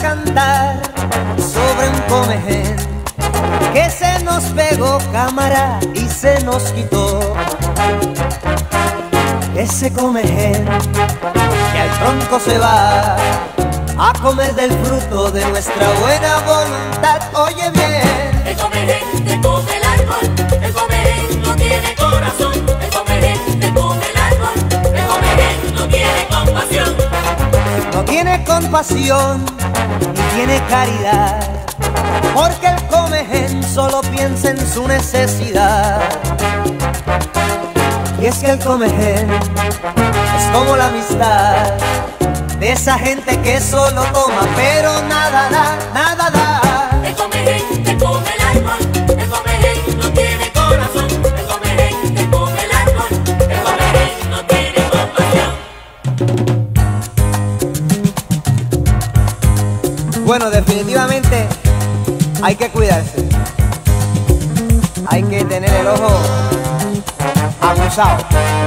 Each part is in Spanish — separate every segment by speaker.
Speaker 1: cantar sobre un comején que se nos pegó cámara y se nos quitó. Ese comején que al tronco se va a comer del fruto de nuestra buena voluntad. Oye bien,
Speaker 2: el comején te come el árbol, el comején no tiene corazón, el comején te come el árbol, el comején no tiene compasión.
Speaker 1: no tiene compasión ni tiene caridad, porque el comején solo piensa en su necesidad. Y es que el comején es como la amistad de esa gente que solo toma pero nada da, nada da.
Speaker 2: El comején te come el árbol, el comején no tiene corazón, el comején te come el árbol, el comején no tiene compasión.
Speaker 1: Bueno, definitivamente hay que cuidarse, hay que tener el ojo abusado.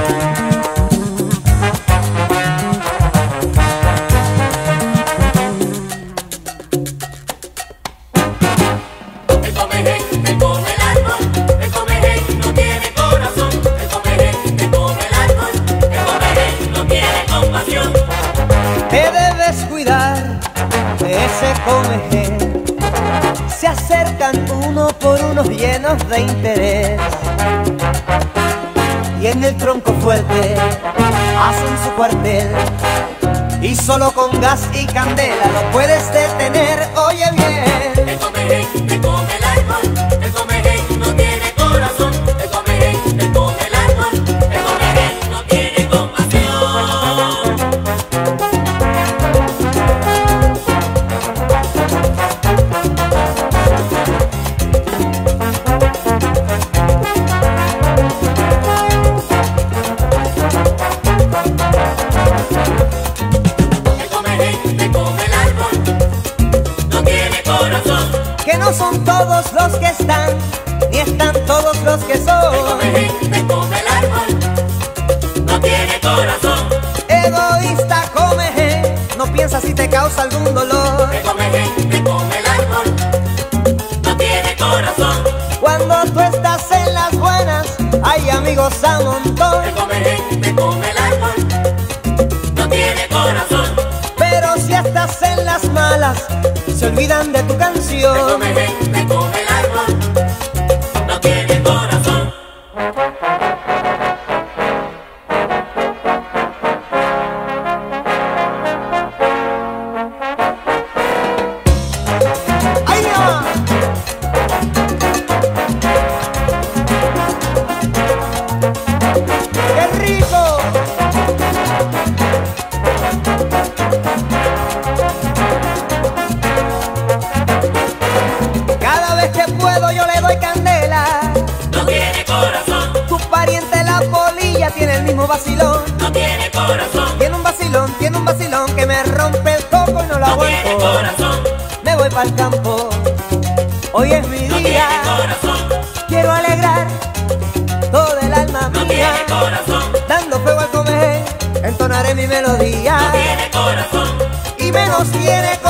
Speaker 2: El comején te come el árbol, el comején no tiene corazón, el comején te come el árbol, el comején no tiene compasión.
Speaker 1: Te debes cuidar de ese comején, se acercan uno por uno llenos de interés, y en el tronco fuerte hacen su cuartel, y solo con gas y candela lo puedes detener. Oye bien,
Speaker 2: El comején te come el árbol, el comején no tiene corazón, el comején te come el árbol, el comején no tiene compasión. El comején te come el árbol, no tiene corazón.
Speaker 1: que no son todos los que están, ni están todos los que
Speaker 2: El
Speaker 1: son.
Speaker 2: comején te come el árbol, no tiene corazón.
Speaker 1: Egoísta comején, no piensa si te causa algún dolor.
Speaker 2: El comején te come el árbol, no tiene corazón.
Speaker 1: Cuando tú estás en las buenas, hay amigos a montón.
Speaker 2: El comején te come el árbol, no tiene corazón.
Speaker 1: Pero si estás en las malas, se olvidan de tu
Speaker 2: El
Speaker 1: canción.
Speaker 2: comején te come el árbol, no tiene corazón.
Speaker 1: ¡Ay, ya! ¡Qué rico! Cada vez que puedo yo le doy candela.
Speaker 2: No tiene corazón,
Speaker 1: Tu pariente la polilla tiene el mismo vacilón.
Speaker 2: no tiene corazón,
Speaker 1: Tiene un vacilón que me rompe el coco y no lo
Speaker 2: no tiene
Speaker 1: aguanto.
Speaker 2: corazón,
Speaker 1: Me voy para el campo, hoy es mi
Speaker 2: no tiene
Speaker 1: día.
Speaker 2: corazón,
Speaker 1: Quiero alegrar todo el alma
Speaker 2: no
Speaker 1: mía.
Speaker 2: tiene corazón,
Speaker 1: Dando fuego al comején, entonaré mi melodía.
Speaker 2: no tiene corazón.
Speaker 1: Y menos tiene